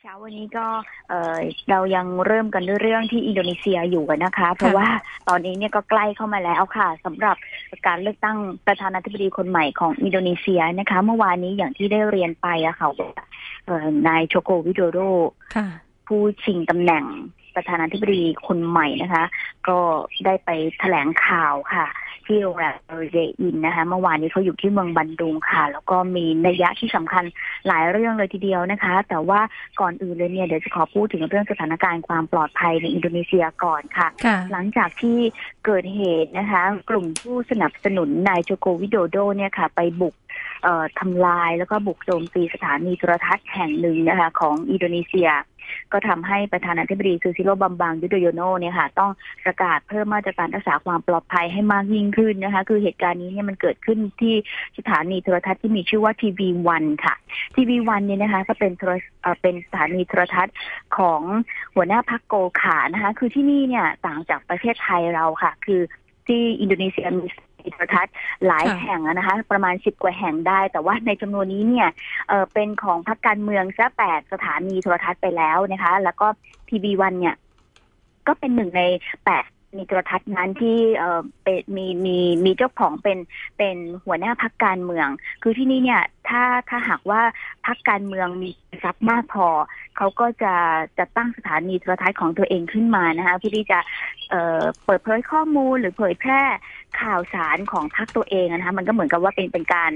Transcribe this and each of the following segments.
ช้าวันนี้ก็เรายังเริ่มกันด้วยเรื่องที่อินโดนีเซียอยู่กันนะคะเพราะว่าตอนนี้เนี่ยก็ใกล้เข้ามาแล้วค่ะสำหรับการเลือกตั้งประธานาธิบดีคนใหม่ของอินโดนีเซียนะคะเมื่อวานนี้อย่างที่ได้เรียนไปอะค่ะนายโจโกวิโดโดผู้ชิงตำแหน่งประธานาธิบดีคนใหม่นะคะก็ได้ไปแถลงข่าวค่ะที่โรงแรมเรอินนะคะเมื่อวานนี้เขาอยู่ที่เมืองบันดุงค่ะแล้วก็มีนัยยะที่สำคัญหลายเรื่องเลยทีเดียวนะคะแต่ว่าก่อนอื่นเลยเนี่ยเดี๋ยวจะขอพูดถึงเรื่องสถานการณ์ความปลอดภัยในอินโดนีเซียก่อนค่ะหลังจากที่เกิดเหตุนะคะกลุ่มผู้สนับสนุนนายโจโกวิโดโดเนี่ยค่ะไปบุกทำลายแล้วก็บุกโจมตีสถานีโทรทัศน์แห่งหนึ่งนะคะของอินโดนีเซียก็ทำให้ประธานาธิบดีซูซิโลบัมบังยุโดโยโนเนี่ยค่ะต้องประกาศเพิ่มมาตรการรักษาความปลอดภัยให้มากยิ่งขึ้นนะคะคือเหตุการณ์นี้เนี่ยมันเกิดขึ้นที่สถานีโทรทัศน์ที่มีชื่อว่าทีวีวันค่ะทีวีวันเนี่ยนะคะก็เป็นสถานีโทรทัศน์ของหัวหน้าพรรคโกขานะคะคือที่นี่เนี่ยต่างจากประเทศไทยเราค่ะคือที่อินโดนีเซียมีโทรทัศน์หลายแห่งนะคะประมาณ10กว่าแห่งได้แต่ว่าในจำนวนนี้เนี่ยเป็นของพรรคการเมืองซะ8สถานีโทรทัศน์ไปแล้วนะคะแล้วก็ทีวีวันเนี่ยก็เป็นหนึ่งใน8มีโทรทัศน์นั้นที่เป็นมีเจ้าของเป็นหัวหน้าพรรคการเมืองคือที่นี่เนี่ยถ้าหากว่าพรรคการเมืองมีทรัพย์มากพอเขาก็จะตั้งสถานีโทรทัศน์ของตัวเองขึ้นมานะคะเพื่อที่จะเปิดเผยข้อมูลหรือเผยแพร่ข่าวสารของพรรคตัวเองนะคะมันก็เหมือนกับว่าเป็นการ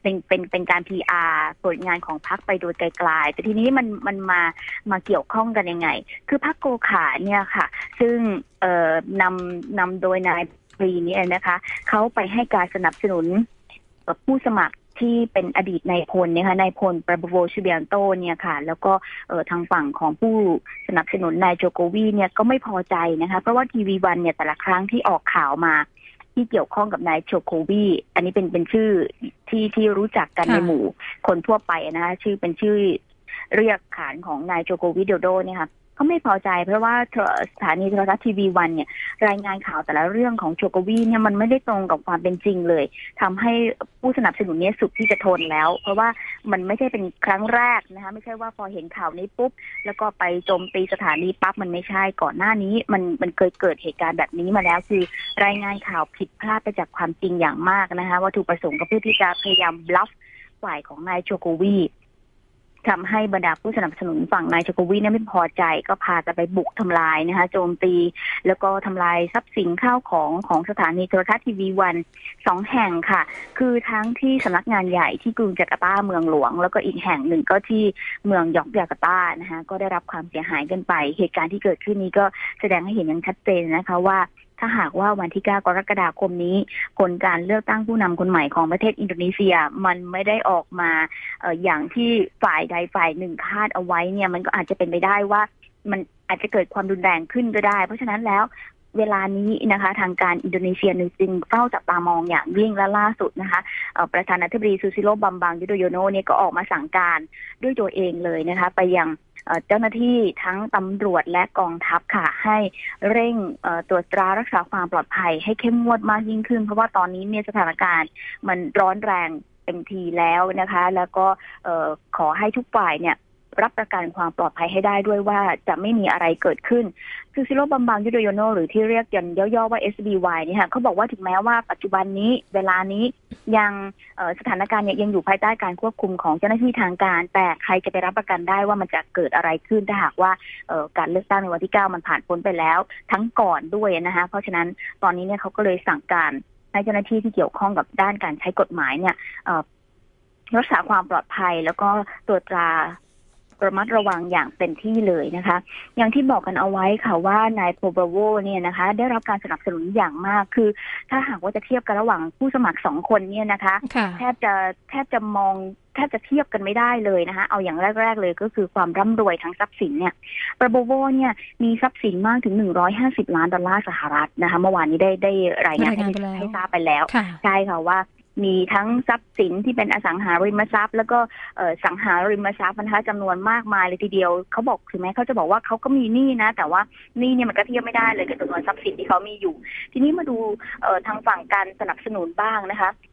PR ผลงานของพรรคไปโดยไกลๆแต่ทีนี้มันมาเกี่ยวข้องกันยังไงคือพรรคโกขาเนี่ยค่ะซึ่งนำโดยนายปรีนี่นะคะเขาไปให้การสนับสนุนผู้สมัครที่เป็นอดีตนายพลนะคะนายพลปราโบชูเบียนโตเนี่ยค่ะแล้วก็ทางฝั่งของผู้สนับสนุนนายโจโกวีเนี่ยก็ไม่พอใจนะคะเพราะว่าทีวีวันเนี่ยแต่ละครั้งที่ออกข่าวมาที่เกี่ยวข้องกับนายโจโกวีอันนี้เป็นชื่อที่รู้จักกันในหมู่คนทั่วไปนะคะเป็นชื่อเรียกขานของนายโจโกวิโดโดเนี่ยค่ะเขาไม่พอใจเพราะว่าสถานีโทรทัศน์ทีวีวันเนี่ยรายงานข่าวแต่ละเรื่องของโจโกวีเนี่ยมันไม่ได้ตรงกับความเป็นจริงเลยทำให้ผู้สนับสนุนเนี่ยสุดที่จะทนแล้วเพราะว่ามันไม่ใช่เป็นครั้งแรกนะคะไม่ใช่ว่าพอเห็นข่าวนี้ปุ๊บแล้วก็ไปโจมตีสถานีปั๊บมันไม่ใช่ก่อนหน้านี้มันเคยเกิดเหตุการณ์แบบนี้มาแล้วคือรายงานข่าวผิดพลาดไปจากความจริงอย่างมากนะคะวัตถุประสงค์ก็เพื่อที่จะพยายามบลัฟฝ่ายของนายโจโกวีทำให้บรรดาผู้สนับสนุนฝั่งนายโจโกวีเนี่ยไม่พอใจก็พากันไปบุกทำลายนะคะโจมตีแล้วก็ทำลายทรัพย์สินข้าวของสถานีโทรทัศน์ทีวีวัน2แห่งค่ะคือทั้งที่สำนักงานใหญ่ที่กรุงจาการ์ตาเมืองหลวงแล้วก็อีกแห่งหนึ่งก็ที่เมืองยอกจาการ์ตานะคะก็ได้รับความเสียหายกันไปเหตุการณ์ที่เกิดขึ้นนี้ก็แสดงให้เห็นอย่างชัดเจนนะคะว่าถ้าหากว่าวันที่9กรกฎาคมนี้ผลการเลือกตั้งผู้นำคนใหม่ของประเทศอินโดนีเซียมันไม่ได้ออกมาอย่างที่ฝ่ายใดฝ่ายหนึ่งคาดเอาไว้เนี่ยมันก็อาจจะเป็นไปได้ว่ามันอาจจะเกิดความรุนแรงขึ้นก็ได้เพราะฉะนั้นแล้วเวลานี้นะคะทางการอินโดนีเซียจึงเฝ้าจับตามองอย่างยิ่งและล่าสุดนะคะประธานาธิบดีซูซิโลบัมบังยุโดโยโนเนี่ยก็ออกมาสั่งการด้วยตัวเองเลยนะคะไปยังเจ้าหน้าที่ทั้งตำรวจและกองทัพค่ะให้เร่งตรวจตรารักษาความปลอดภัยให้เข้มงวดมากยิ่งขึ้นเพราะว่าตอนนี้เนี่ยสถานการณ์มันร้อนแรงเต็มทีแล้วนะคะแล้วก็ขอให้ทุกฝ่ายเนี่ยรับประกันความปลอดภัยให้ได้ด้วยว่าจะไม่มีอะไรเกิดขึ้นซูซิโลบัมบังยุโดโยโนหรือที่เรียกกันย่อๆว่า SBY เนี่ยค่ะเขาบอกว่าถึงแม้ว่าปัจจุบันนี้เวลานี้ยังสถานการณ์เนี่ยยังอยู่ภายใต้การควบคุมของเจ้าหน้าที่ทางการแต่ใครจะไปรับประกันได้ว่ามันจะเกิดอะไรขึ้นถ้าหากว่าการเลือกตั้งในวันที่9มันผ่านพ้นไปแล้วทั้งก่อนด้วยนะคะเพราะฉะนั้นตอนนี้เนี่ยเขาก็เลยสั่งการให้เจ้าหน้าที่ที่เกี่ยวข้องกับด้านการใช้กฎหมายเนี่ยรักษาความปลอดภัยแล้วก็ตรวจตราระมัดระวังอย่างเต็มที่เลยนะคะอย่างที่บอกกันเอาไว้ค่ะว่านายโปโบโวเนี่ยนะคะได้รับการสนับสนุนอย่างมากคือถ้าหากว่าจะเทียบกันระหว่างผู้สมัคร2คนเนี่ยนะคะแทบจะเทียบกันไม่ได้เลยนะคะเอาอย่างแรกๆเลยก็คือความร่ำรวยทางทรัพย์สินเนี่ยโปโบโวเนี่ยมีทรัพย์สินมากถึง$150 ล้านนะคะเมื่อวานนี้ได้รายงานให้ทราบไปแล้วใช่ค่ะว่ามีทั้งทรัพย์สินที่เป็นอสังหาริมทรัพย์แล้วก็สังหาริมทรัพย์นะคะจำนวนมากมายเลยทีเดียวเขาบอกถึงแม้เขาจะบอกว่าเขาก็มีหนี้นะแต่ว่าหนี้เนี่ยมันก็เทียบไม่ได้เลยกับจำนวนทรัพย์สินที่เขามีอยู่ทีนี้มาดูทางฝั่งการสนับสนุนบ้างนะคะ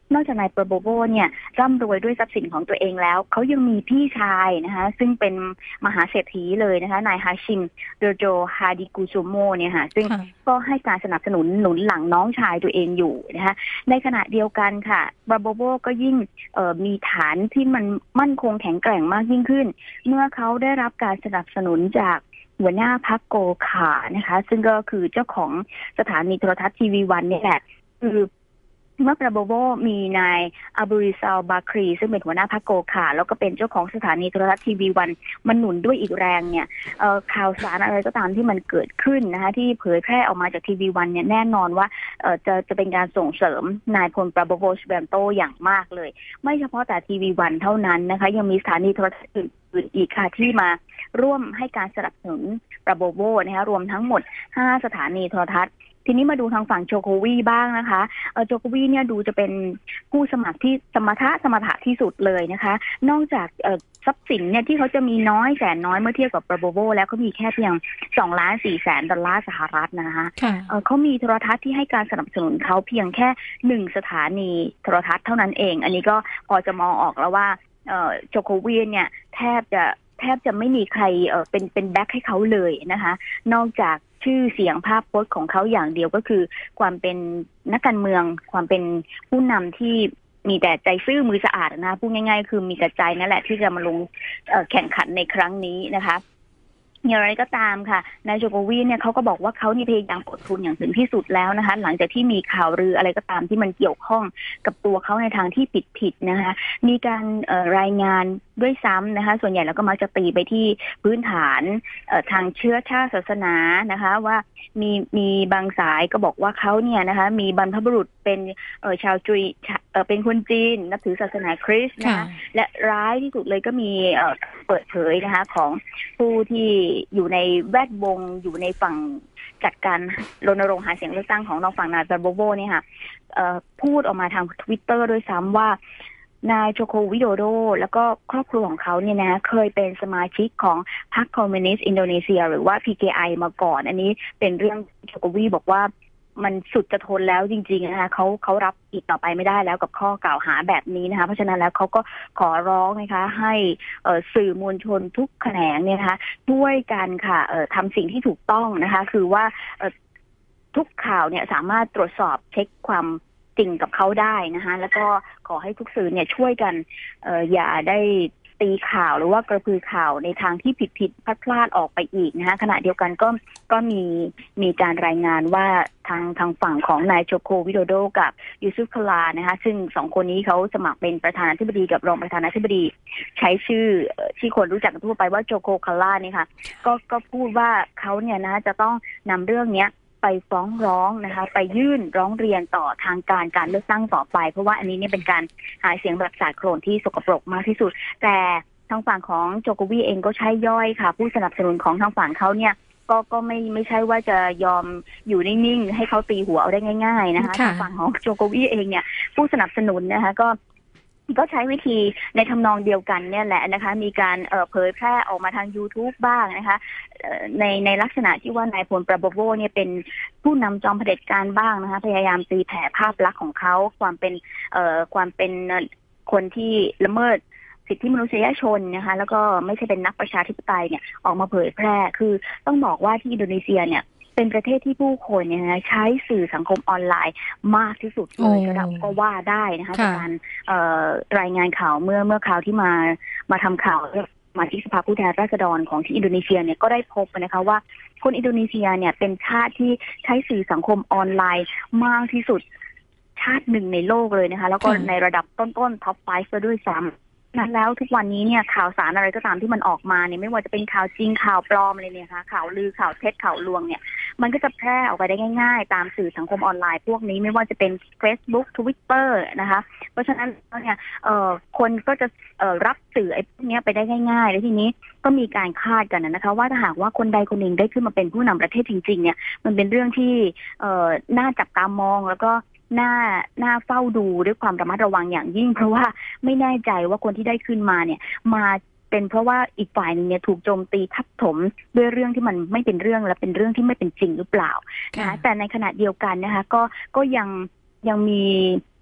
นอกจากนายปราโบโวเนี่ยร่ำรวยด้วยทรัพย์สินของตัวเองแล้วเขายังมีพี่ชายนะคะซึ่งเป็นมหาเศรษฐีเลยนะคะนายฮาชิมโดโจฮาดิกุซุโมเนี่ยค่ะซึ่งก็ให้การสนับสนุนหนุนหลังน้องชายตัวเองอยู่นะคะในขณะเดียวกันค่ะปราโบโวก็ยิ่งมีฐานที่มันมั่นคงแข็งแกร่งมากยิ่งขึ้นเมื่อเขาได้รับการสนับสนุนจากหัวหน้าพรรคโกขานะคะซึ่งก็คือเจ้าของสถานีโทรทัศน์ทีวีวันนี่แหละคือเมื่อปราโบโวมีนายอับูริซาลบาครีซึ่งเป็นหัวหน้าพรรคโกขาแล้วก็เป็นเจ้าของสถานีโทรทัศน์ทีวีวันมันหนุนด้วยอีกแรงเนี่ยข่าวสารอะไรก็ตามที่มันเกิดขึ้นนะคะที่เผยแพร่ออกมาจากทีวีวันเนี่ยแน่นอนว่าจะเป็นการส่งเสริมนายพลปราโบโวชเบมโตอย่างมากเลยไม่เฉพาะแต่ทีวีวันเท่านั้นนะคะยังมีสถานีโทรทัศน์อื่นอีกค่ะที่มาร่วมให้การสนับสนุนปราโบโวนะคะรวมทั้งหมด5สถานีโทรทัศน์ทีนี้มาดูทางฝั่งโจโควีบ้างนะคะโจโควีเนี่ยดูจะเป็นผู้สมัครที่สมรรถะที่สุดเลยนะคะนอกจากทรัพย์สินเนี่ยที่เขาจะมีน้อยแสนน้อยเมื่อเทียบกับปราโบโวแล้วเขามีแค่เพียง$2.4 แสนนะคะเขามีโทรทัศน์ที่ให้การสนับสนุนเขาเพียงแค่1สถานีโทรทัศน์เท่านั้นเองอันนี้ก็พอจะมองออกแล้วว่าโจโควีเนี่ยแทบจะไม่มีใครเป็นแบ็คให้เขาเลยนะคะนอกจากชื่อเสียงภาพพจน์ของเขาอย่างเดียวก็คือความเป็นนักการเมืองความเป็นผู้นำที่มีแต่ใจซื่อมือสะอาดนะพูดง่ายๆคือมีแต่ใจนั่นแหละที่จะมาลงแข่งขันในครั้งนี้นะคะอย่างไรก็ตามค่ะนายโจโควีเนี่ยเขาก็บอกว่าเขานี่พยายามอดทนอย่างถึงที่สุดแล้วนะคะหลังจากที่มีข่าวลืออะไรก็ตามที่มันเกี่ยวข้องกับตัวเขาในทางที่ผิดนะคะมีการรายงานด้วยซ้ำนะคะส่วนใหญ่แล้วก็มักจะตีไปที่พื้นฐานทางเชื้อชาติศาสนานะคะว่ามีบางสายก็บอกว่าเขาเนี่ยนะคะมีบรรพบุรุษเป็นชาวจุยเป็นคนจีนนับถือศาสนาคริสต์นะคะและร้ายที่สุดเลยก็มีเปิดเผยนะคะของผู้ที่อยู่ในแวดวงอยู่ในฝั่งจัดการรณรงค์หาเสียงเลือกตั้งของฝั่งนายปราโบโวเนี่ยค่ะพูดออกมาทาง Twitter ด้วยซ้ำว่านายโจโควิโดโดแล้วก็ครอบครัวของเขาเนี่ยนะเคยเป็นสมาชิกของพรรคคอมมิวนิสต์อินโดนีเซียหรือว่า PKI มาก่อนอันนี้เป็นเรื่องโจโควีบอกว่ามันสุดจะทนแล้วจริงๆนะคะเขารับอีกต่อไปไม่ได้แล้วกับข้อกล่าวหาแบบนี้นะคะเพราะฉะนั้นแล้วเขาก็ขอร้องนะคะให้สื่อมวลชนทุกแขนงเนี่ยนะคะช่วยกันค่ะทำสิ่งที่ถูกต้องนะคะคือว่าทุกข่าวเนี่ยสามารถตรวจสอบเช็คความจริงกับเขาได้นะคะแล้วก็ขอให้ทุกสื่อเนี่ยช่วยกันอย่าได้ตีข่าวหรือว่ากระพือข่าวในทางที่ผิดพลาดออกไปอีกนะคะขณะเดียวกันก็มีการรายงานว่าทางฝั่งของนายโจโควิโดโดกับยูซุฟคลานะคะซึ่ง2คนนี้เขาสมัครเป็นประธานาธิบดีกับรองประธานาธิบดีใช้ชื่อที่คนรู้จักกันทั่วไปว่าโจโคคลานี่ค่ะก็พูดว่าเขาเนี่ยนะจะต้องนำเรื่องนี้ไปฟ้องร้องนะคะไปยื่นร้องเรียนต่อทางการเลือกตั้งต่อไปเพราะว่าอันนี้เนี่ยเป็นการหาเสียงแบบสาดโคลนที่สกปรกมากที่สุดแต่ทางฝั่งของโจโควีเองก็ใช้ย่อยค่ะผู้สนับสนุนของทางฝั่งเขาเนี่ยก็ไม่ใช่ว่าจะยอมอยู่นิ่งๆให้เขาตีหัวเอาได้ง่ายๆนะคะทางฝั่งของโจโควีเองเนี่ยผู้สนับสนุนนะคะก็ใช้วิธีในทำนองเดียวกันเนี่ยแหละนะคะมีการเผยแพร่ออกมาทาง YouTube บ้างนะคะในลักษณะที่ว่านายพลปราโบโวเนี่ยเป็นผู้นำจอมเผด็จการบ้างนะคะพยายามตีแผ่ภาพลักษณ์ของเขาความเป็นคนที่ละเมิดสิทธิมนุษยชนนะคะแล้วก็ไม่ใช่เป็นนักประชาธิปไตยเนี่ยออกมาเผยแพร่คือต้องบอกว่าที่อินโดนีเซียเนี่ยเป็นประเทศที่ผู้คนเนี่ยนะใช้สื่อสังคมออนไลน์มากที่สุดเลยก็ว่าได้นะคะจากการรายงานข่าวเมื่อข่าวที่มาทำข่าวมาที่สภาผู้แทนราษฎรของที่อินโดนีเซียเนี่ยก็ได้พบนะคะว่าคนอินโดนีเซียเนี่ยเป็นชาติที่ใช้สื่อสังคมออนไลน์มากที่สุดชาติหนึ่งในโลกเลยนะคะแล้วก็ในระดับต้นๆท็อป5ซะด้วยซ้ำนั้นแล้วทุกวันนี้เนี่ยข่าวสารอะไรก็ตามที่มันออกมาเนี่ยไม่ว่าจะเป็นข่าวจริงข่าวปลอมอะไรเนี่ยค่ะข่าวลือข่าวเท็จข่าวลวงเนี่ยมันก็จะแพร่ออกไปได้ง่ายๆตามสื่อสังคมออนไลน์พวกนี้ไม่ว่าจะเป็น Facebook Twitter นะคะเพราะฉะนั้นเนี่ยคนก็จะรับสื่อไอ้พวกนี้ไปได้ง่ายๆแล้วทีนี้ก็มีการคาดกันนะคะว่าถ้าหากว่าคนใดคนหนึ่งได้ขึ้นมาเป็นผู้นำประเทศจริงๆเนี่ยมันเป็นเรื่องที่น่าจับตามองแล้วก็น่าเฝ้าดูด้วยความระมัดระวังอย่างยิ่งเพราะว่าไม่แน่ใจว่าคนที่ได้ขึ้นมาเนี่ยมาเป็นเพราะว่าอีกฝ่ายนึงเนี่ยถูกโจมตีทับถมด้วยเรื่องที่มันไม่เป็นเรื่องและเป็นเรื่องที่ไม่เป็นจริงหรือเปล่านะคะแต่ในขณะเดียวกันนะคะก็ยังมี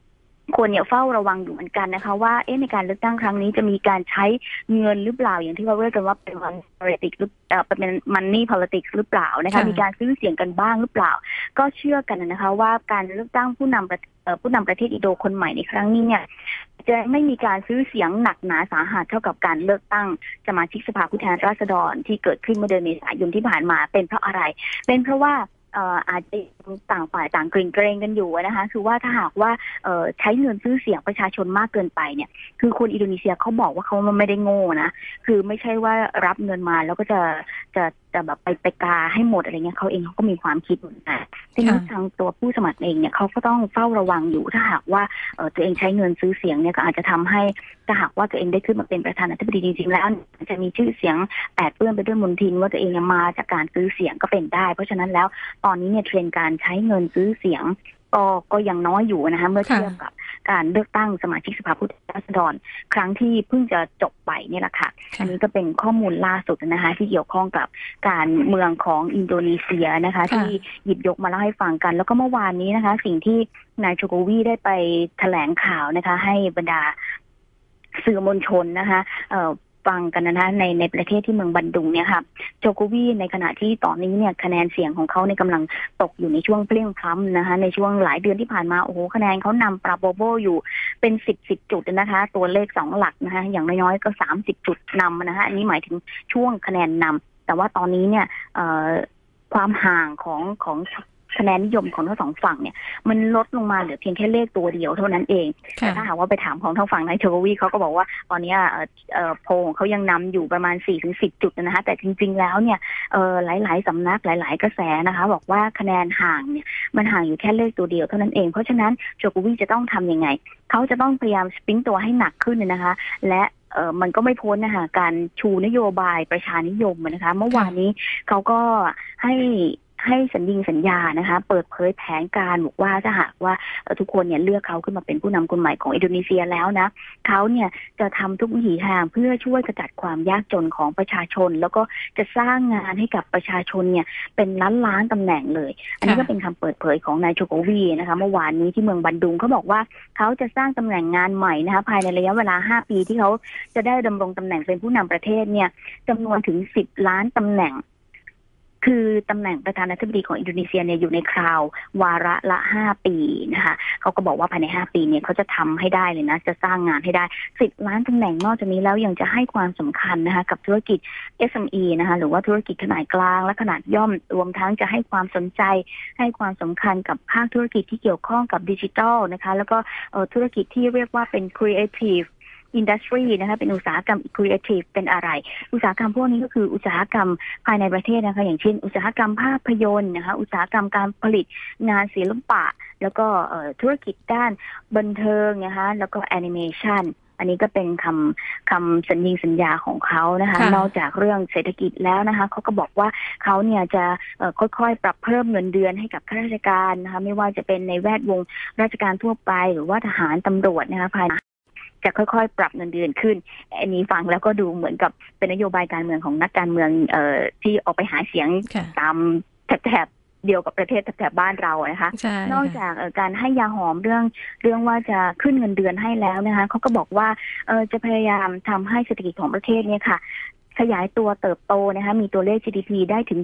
คนเนี่ยเฝ้าระวังอยู่เหมือนกันนะคะว่าในการเลือกตั้งครั้งนี้จะมีการใช้เงินหรือเปล่าอย่างที่เราเรียกกันว่าเป็น politics หรือเป็น money politics หรือเปล่านะคะมีการซื้อเสียงกันบ้างหรือเปล่าก็เชื่อกันนะคะว่าการเลือกตั้งผู้นำประเทศอินโดคนใหม่ในครั้งนี้เนี่ยจะไม่มีการซื้อเสียงหนักหนาสาหัสเท่ากับการเลือกตั้งสมาชิกสภาผู้แทนราษฎรที่เกิดขึ้นเมื่อเดือนเมษายนที่ผ่านมาเป็นเพราะอะไรเป็นเพราะว่าอาจจะต่างฝ่ายต่างเกรงกันอยู่นะคะคือว่าถ้าหากว่าใช้เงินซื้อเสียงประชาชนมากเกินไปเนี่ยคือคนอินโดนีเซียเขาบอกว่าเขาไม่ได้โง่นะคือไม่ใช่ว่ารับเงินมาแล้วก็จะแบบไปกาให้หมดอะไรเงี้ยเขาเองเขาก็มีความคิดเหมือนกันทีนี้ทางตัวผู้สมัครเองเนี่ยเขาก็ต้องเฝ้าระวังอยู่ถ้าหากว่าตัวเองใช้เงินซื้อเสียงเนี่ยก็อาจจะทำให้ถ้าหากว่าตัวเองได้ขึ้นมาเป็นประธานาธิบดีจริงๆแล้วจะมีชื่อเสียงแปดเปื้อนไปด้วยมลทินว่าตัวเองมาจากการซื้อเสียงก็เป็นได้เพราะฉะนั้นแล้วตอนนี้เนี่ยเทรนด์การใช้เงินซื้อเสียงก็ยังน้อยอยู่นะคะเมื่อเทียบกับการเลือกตั้งสมาชิกสภาผู้แทนราษฎรครั้งที่เพิ่งจะจบไปนี่แหละค่ะอันนี้ก็เป็นข้อมูลล่าสุดนะคะที่เกี่ยวข้องกับการเมืองของอินโดนีเซียนะคะที่หยิบยกมาเล่าให้ฟังกันแล้วก็เมื่อวานนี้นะคะสิ่งที่นายโจโควีได้ไปแถลงข่าวนะคะให้บรรดาสื่อมวลชนนะคะฟังกันนะคะในประเทศที่เมืองบันดุงเนี่ยค่ะโจโควีในขณะที่ตอนนี้เนี่ยคะแนนเสียงของเขาในกำลังตกอยู่ในช่วงเพลี่ยงพล้ำนะคะในช่วงหลายเดือนที่ผ่านมาโอ้โหคะแนนเขานำปราโบโบอยู่เป็น10จุดนะคะตัวเลข2หลักนะคะอย่างน้อยๆก็30จุดนำนะคะอันนี้หมายถึงช่วงคะแนนนำแต่ว่าตอนนี้เนี่ยความห่างของคะแนนนิยมของทั้งสองฝั่งเนี่ยมันลดลงมาเหลือเพียงแค่เลขตัวเดียวเท่านั้นเองแต่ถ้าหากว่าไปถามของทางฝั่งนายโจโควีเขาก็บอกว่าตอนนี้โพลของเขายังนำอยู่ประมาณ4-10จุดนะคะแต่จริงๆแล้วเนี่ยหลายๆสำนักหลายๆกระแสนะคะบอกว่าคะแนนห่างเนี่ยมันห่างอยู่แค่เลขตัวเดียวเท่านั้นเองเพราะฉะนั้นโจโควีจะต้องทำยังไงเขาจะต้องพยายามสปริงตัวให้หนักขึ้นนะคะและมันก็ไม่พ้นนะคะการชูนโยบายประชานิยมนะคะเมื่อวานนี้เขาก็ให้สัญญานะคะเปิดเผยแผนการบอกว่าถ้าหากว่าทุกคนเนี่ยเลือกเขาขึ้นมาเป็นผู้นำคนใหม่ของอินโดนีเซียแล้วนะเขาเนี่ยจะทำทุกวิถีทางเพื่อช่วยกระจัดความยากจนของประชาชนแล้วก็จะสร้างงานให้กับประชาชนเนี่ยเป็นล้านตำแหน่งเลยอันนี้ก็เป็นคำเปิดเผยของนายโจโควีนะคะเมื่อวานนี้ที่เมืองบันดุงเขาบอกว่าเขาจะสร้างตำแหน่งงานใหม่นะคะภายในระยะเวลา5 ปีที่เขาจะได้ดำรงตำแหน่งเป็นผู้นำประเทศเนี่ยจำนวนถึง10 ล้านตำแหน่งคือตำแหน่งประธานาธิบดีของอินโดนีเซียเนี่ยอยู่ในคราววาระละ5 ปีนะคะเขาก็บอกว่าภายใน5 ปีเนี่ยเขาจะทำให้ได้เลยนะจะสร้างงานให้ได้10 ล้านตำแหน่งนอกจากนี้แล้วยังจะให้ความสำคัญนะคะกับธุรกิจ SME นะคะหรือว่าธุรกิจขนาดกลางและขนาดย่อมรวมทั้งจะให้ความสนใจให้ความสำคัญกับภาคธุรกิจที่เกี่ยวข้องกับดิจิทัลนะคะแล้วก็ธุรกิจที่เรียกว่าเป็น Creativeอินดัสทรีนะคะเป็นอุตสาหกรรมครีเอทีฟเป็นอะไรอุตสาหกรรมพวกนี้ก็คืออุตสาหกรรมภายในประเทศนะคะอย่างเช่นอุตสาหกรรมภาพยนตร์นะคะอุตสาหกรรมการผลิตงานศิลปะแล้วก็ธุรกิจด้านบันเทิงนะคะแล้วก็แอนิเมชันอันนี้ก็เป็นคำสัญญาของเขานะคะนอกจากเรื่องเศรษฐกิจแล้วนะคะเขาก็บอกว่าเขาเนี่ยจะค่อยๆปรับเพิ่มเงินเดือนให้กับข้าราชการนะคะไม่ว่าจะเป็นในแวดวงราชการทั่วไปหรือว่าทหารตำรวจนะคะภายจะค่อยๆปรับเงินเดือนขึ้นอันนี้ฟังแล้วก็ดูเหมือนกับเป็นนโยบายการเมืองของนักการเมืองที่ออกไปหาเสียงตามแถบเดียวกับประเทศแถบบ้านเรานะคะนอกจากการให้ยาหอมเรื่องว่าจะขึ้นเงินเดือนให้แล้วนะคะเขาก็บอกว่าจะพยายามทำให้เศรษฐกิจของประเทศเนี่ยค่ะขยายตัวเติบโตนะคะมีตัวเลข GDP ได้ถึง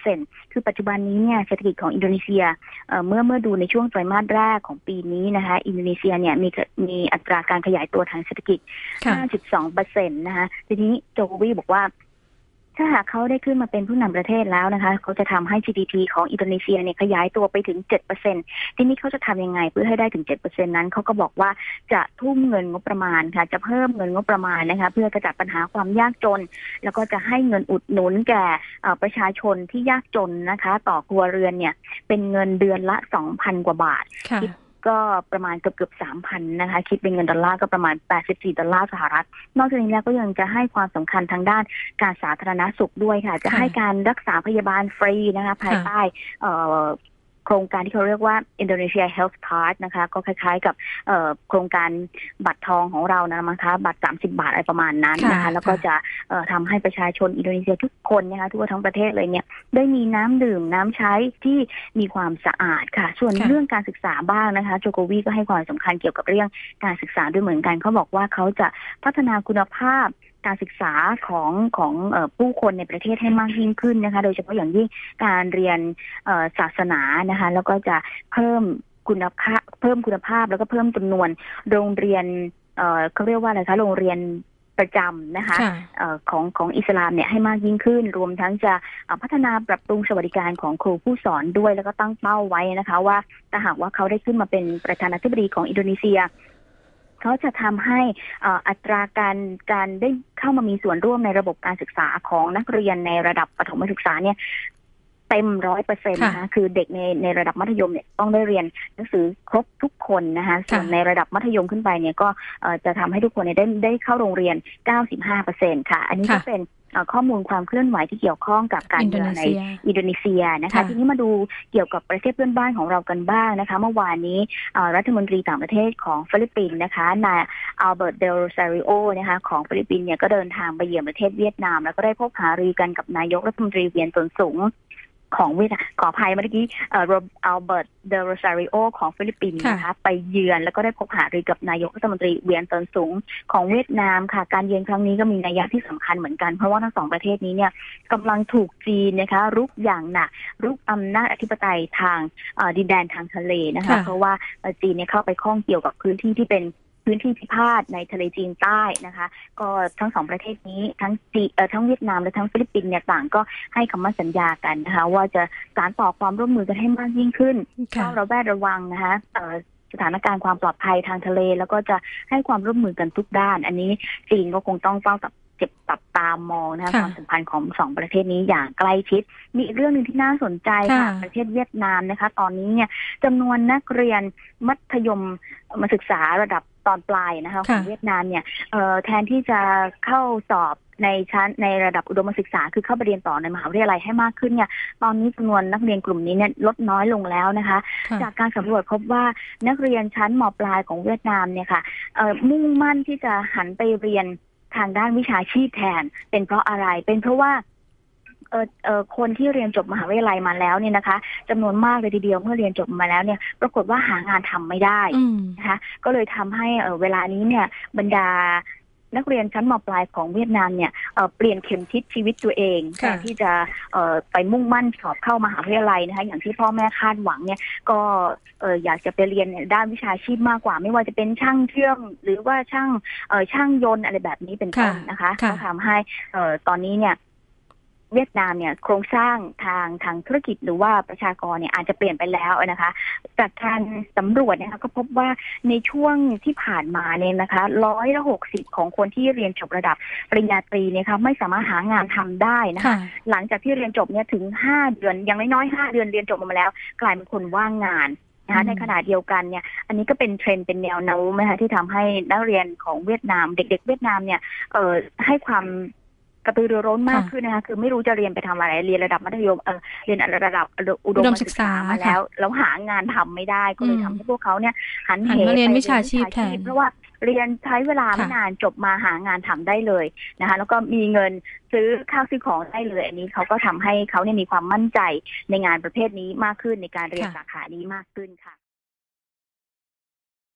7% คือปัจจุบันนี้เนี่ยเศรษฐกิจของอินโดนีเซียเมื่อดูในช่วงไตรมาสแรกของปีนี้นะคะอินโดนีเซียเนี่ยมีอัตราการขยายตัวทางเศรษฐกิจ 5.2% นะคะทีนี้โจโควีบอกว่าถ้าหากเขาได้ขึ้นมาเป็นผู้นำประเทศแล้วนะคะเขาจะทำให้ GDP ของอินโดนีเซียเนี่ยขยายตัวไปถึง 7% ทีนี้เขาจะทำยังไงเพื่อให้ได้ถึง 7% นั้นเขาก็บอกว่าจะทุ่มเงินงบประมาณค่ะจะเพิ่มเงินงบประมาณนะคะเพื่อกระจัดปัญหาความยากจนแล้วก็จะให้เงินอุดหนุนแก่ประชาชนที่ยากจนนะคะต่อครัวเรือนเนี่ยเป็นเงินเดือนละ 2,000 กว่าบาทก็ประมาณเกือบ 3,000 นะคะคิดเป็นเงินดอลลาร์ก็ประมาณ$84สหรัฐนอกจากนี้แล้วก็ยังจะให้ความสำคัญทางด้านการสาธารณสุขด้วยค่ะจะให้การรักษาพยาบาลฟรีนะคะภายใต้โครงการที่เขาเรียกว่า Indonesia Health Card นะคะก็คล้ายๆกับโครงการบัตรทองของเรานะมั้งคะบัตร30 บาทอะไรประมาณนั้นนะคะแล้วก็จะทำให้ประชาชนอินโดนีเซียทุกคนนะคะทั่วทั้งประเทศเลยเนี่ยได้มีน้ำดื่มน้ำใช้ที่มีความสะอาดค่ะส่วนเรื่องการศึกษาบ้างนะคะโจโควีก็ให้ความสำคัญเกี่ยวกับเรื่องการศึกษาด้วยเหมือนกันเขาบอกว่าเขาจะพัฒนาคุณภาพการศึกษาของผู้คนในประเทศให้มากยิ่งขึ้นนะคะโดยเฉพาะอย่างยิ่งการเรียนศาสนานะคะแล้วก็จะเพิ่มคุณภาพแล้วก็เพิ่มจำนวนโรงเรียนเขาเรียกว่าอะไรคะโรงเรียนประจำนะคะของอิสลามเนี่ยให้มากยิ่งขึ้นรวมทั้งจะพัฒนาปรับปรุงสวัสดิการของครูผู้สอนด้วยแล้วก็ตั้งเป้าไว้นะคะว่าถ้าหากว่าเขาได้ขึ้นมาเป็นประธานาธิบดีของอินโดนีเซียเขาจะทำให้อัตราการได้เข้ามามีส่วนร่วมในระบบการศึกษาของนักเรียนในระดับประถมศึกษาเนี่ยเต็ม 100% นะคะคือเด็กในระดับมัธยมเนี่ยต้องได้เรียนหนังสือครบทุกคนนะคะส่วนในระดับมัธยมขึ้นไปเนี่ยก็จะทำให้ทุกคนได้เข้าโรงเรียน 95% ค่ะอันนี้ก็เป็นข้อมูลความเคลื่อนไหวที่เกี่ยวข้องกับการเมืองในอินโดนีเซียนะคะทีนี้มาดูเกี่ยวกับประเทศเพื่อนบ้านของเรากันบ้างนะคะเมื่อวานนี้รัฐมนตรีต่างประเทศของฟิลิปปินส์นะคะนายอัลเบิร์ตเดลซาริโอนะคะของฟิลิปปินส์เนี่ยก็เดินทางไปเยือนประเทศเวียดนามแล้วก็ได้พบหารือกันกับนายกรัฐมนตรีเวียนตนสูงของเวียดนามขออภัยเมื่อกี้อัลเบิร์ตเดลซาริโอของฟิลิปปินส์นะคะไปเยือนแล้วก็ได้พบหารือกับนายกรัฐมนตรีเวียนตนสูงของเวียดนามค่ะการเยือนครั้งนี้ก็มีนัยที่สำคัญเหมือนกันเพราะว่าทั้งสองประเทศนี้เนี่ยกำลังถูกจีนนะคะรุกอย่างหนักรุกอำนาจอธิปไตยทางดินแดนทางทะเลนะคะเพราะว่าจีนเนี่ยเข้าไปข้องเกี่ยวกับพื้นที่ที่เป็นพื้นที่พิพาทในทะเลจีนใต้นะคะก็ทั้งสองประเทศนี้ทั้งเวียดนามและทั้งฟิลิปปินส์เนี่ยต่างก็ให้คำมั่นสัญญากันนะคะว่าจะสานต่อความร่วมมือกันให้มากยิ่งขึ้นเฝ้าระแวดระวังนะคะสถานการณ์ความปลอดภัยทางทะเลแล้วก็จะให้ความร่วมมือกันทุกด้านอันนี้จีนก็คงต้องเฝ้าจับตามองนะคะความสัมพันธ์ของสองประเทศนี้อย่างใกล้ชิดมีอีกเรื่องนึงที่น่าสนใจค่ะประเทศเวียดนามนะคะตอนนี้เนี่ยจำนวนนักเรียนมัธยมมาศึกษาระดับตอนปลายนะคะของเวียดนามเนี่ยแทนที่จะเข้าสอบในระดับอุดมศึกษาคือเข้าไปเรียนต่อในมหาวิทยาลัยให้มากขึ้นเนี่ยตอนนี้จำนวนนักเรียนกลุ่มนี้เนี่ยลดน้อยลงแล้วนะคะจากการสำรวจพบว่านักเรียนชั้นม.ปลายของเวียดนามเนี่ยค่ะมุ่งมั่นที่จะหันไปเรียนทางด้านวิชาชีพแทนเป็นเพราะอะไรเป็นเพราะว่าคนที่เรียนจบมหาวิทยาลัยมาแล้วเนี่ยนะคะจำนวนมากเลยทีเดียวเมื่อเรียนจบมาแล้วเนี่ยปรากฏว่าหางานทำไม่ได้นะคะก็เลยทำให้เวลานี้เนี่ยบรรดานักเรียนชั้นม.ปลายของเวียดนามเนี่ยเปลี่ยนเข็มทิศชีวิตตัวเองแทนที่จะไปมุ่งมั่นสอบเข้ามหาวิทยาลัยนะคะอย่างที่พ่อแม่คาดหวังเนี่ยก็อยากจะไปเรียนด้านวิชาชีพมากกว่าไม่ว่าจะเป็นช่างเชื่อมหรือว่าช่างยนต์อะไรแบบนี้เป็นต้นนะคะก็ทำให้ตอนนี้เนี่ยเวียดนามเนี่ยโครงสร้างทางธุรกิจหรือว่าประชากรเนี่ยอาจจะเปลี่ยนไปแล้วนะคะจากการสำรวจนะคะก็พบว่าในช่วงที่ผ่านมาเนี่ยนะคะ160ของคนที่เรียนจบระดับปริญญาตรีเนี่ยค่ะไม่สามารถหางานทำได้นะคะหลังจากที่เรียนจบเนี่ยถึง5 เดือนอย่างน้อยๆ5 เดือนเรียนจบมาแล้วกลายเป็นคนว่างงานนะคะในขณะเดียวกันเนี่ยอันนี้ก็เป็นเทรนด์เป็นแนวโน้มนะคะที่ทำให้นักเรียนของเวียดนามเด็กๆเวียดนามเนี่ยให้ความกระตือรือร้นมากขึ้นนะคะคือไม่รู้จะเรียนไปทำอะไรเรียนระดับมัธยมเรียนระดับอุดมศึกษามาแล้วหางานทำไม่ได้ก็เลยทำให้พวกเขาเนี่ยหันเหไปเรียนวิชาชีพแทนเพราะว่าเรียนใช้เวลาไม่นานจบมาหางานทำได้เลยนะคะแล้วก็มีเงินซื้อข้าวซื้อของได้เลยอันนี้เขาก็ทำให้เขาเนี่ยมีความมั่นใจในงานประเภทนี้มากขึ้นในการเรียนสาขานี้มากขึ้นค่ะ